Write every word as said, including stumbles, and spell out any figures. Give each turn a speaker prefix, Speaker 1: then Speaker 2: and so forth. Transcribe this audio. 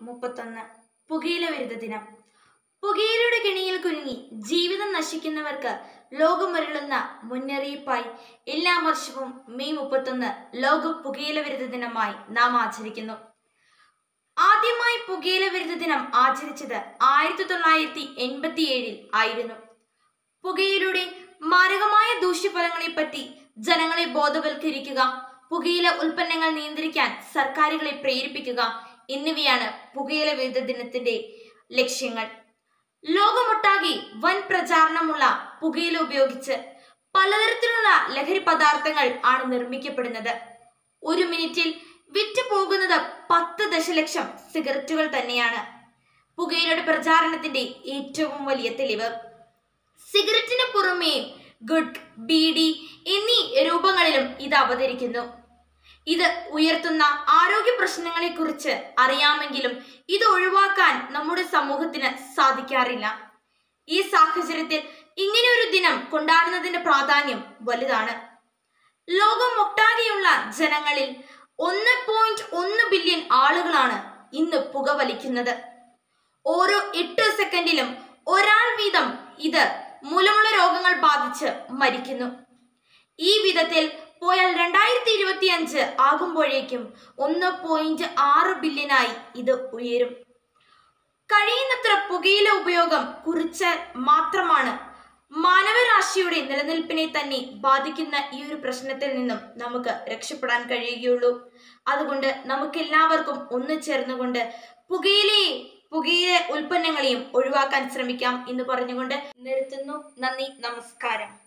Speaker 1: മുപ്പത്തൊന്ന് പുകയില വിരുദ്ധ ദിനം. പുകയിലയുടെ കെണിയിൽ കുരുങ്ങി ജീവിതം നശിക്കുന്നവർക്ക് ലോകമരുളുന്ന മുന്നറിയിപ്പായി എല്ലാ വർഷവും മെയ് മുപ്പത്തൊന്ന് ലോക പുകയില വിരുദ്ധ ദിനമായി നാം ആചരിക്കുന്നു. ആദ്യമായി പുകയില വിരുദ്ധ ദിനം ആചരിച്ചത് ആയിരത്തി തൊള്ളായിരത്തി എൺപത്തി ഏഴിൽ ആയിരുന്നു. പുകയിലയുടെ മാരകമായ ദൂഷ്യഫലങ്ങളെ പറ്റി ജനങ്ങളെ ബോധവൽക്കരിക്കുക, പുകയില ഉൽപ്പന്നങ്ങൾ നിയന്ത്രിക്കാൻ സർക്കാരുകളെ പ്രേരിപ്പിക്കുക എന്നിവയാണ് പുകയില വിരുദ്ധ ദിനത്തിന്റെ ലക്ഷ്യങ്ങൾ. ലോകമൊട്ടാകെ വൻ പ്രചാരണമുള്ള പുകയില ഉപയോഗിച്ച് പലതരത്തിലുള്ള ലഹരി പദാർത്ഥങ്ങൾ ആണ് നിർമ്മിക്കപ്പെടുന്നത്. ഒരു മിനിറ്റിൽ വിറ്റ് പോകുന്നത് പത്ത് ദശലക്ഷം സിഗരറ്റുകൾ തന്നെയാണ് പുകയിലയുടെ പ്രചാരണത്തിന്റെ ഏറ്റവും വലിയ തെളിവ്. സിഗരറ്റിന് പുറമേ ഗുഡ്, ബീഡി എന്നീ രൂപങ്ങളിലും ഇത് അവതരിക്കുന്നു. ഇത് ഉയർത്തുന്ന ആരോഗ്യ പ്രശ്നങ്ങളെ കുറിച്ച് അറിയാമെങ്കിലും ഇത് ഒഴിവാക്കാൻ നമ്മുടെ സമൂഹത്തിന് സാധിക്കാറില്ല. ഈ സാഹചര്യത്തിൽ ഇങ്ങനെ ഒരു ദിനം കൊണ്ടാടുന്നതിന്റെ പ്രാധാന്യം വലുതാണ്. ലോകമൊട്ടാകെയുള്ള ജനങ്ങളിൽ ഒന്ന് പോയിന്റ് ഒന്ന് ബില്യൺ ആളുകളാണ് ഇന്ന് പുകവലിക്കുന്നത്. ഓരോ എട്ട് സെക്കൻഡിലും ഒരാൾ വീതം ഇത് മൂലമുള്ള രോഗങ്ങൾ ബാധിച്ച് മരിക്കുന്നു. ഈ വിധത്തിൽ പോയാൽ രണ്ടായിരത്തി ഇരുപത്തി അഞ്ച് ആകുമ്പോഴേക്കും ഒന്ന് പോയിന്റ് ആറ് ബില്യനായി ഇത് ഉയരും. കഴിയുന്നത്ര പുകയില ഉപയോഗം കുറിച്ച് മാത്രമാണ് മാനവരാശിയുടെ നിലനിൽപ്പിനെ തന്നെ ബാധിക്കുന്ന ഈ ഒരു പ്രശ്നത്തിൽ നിന്നും നമുക്ക് രക്ഷപ്പെടാൻ കഴിയുകയുള്ളൂ. അതുകൊണ്ട് നമുക്ക് എല്ലാവർക്കും ഒന്നു ചേർന്നുകൊണ്ട് പുകയിലയെ പുകയില ഉൽപ്പന്നങ്ങളെയും ഒഴിവാക്കാൻ ശ്രമിക്കാം എന്ന് പറഞ്ഞുകൊണ്ട് നിർത്തുന്നു. നന്ദി, നമസ്കാരം.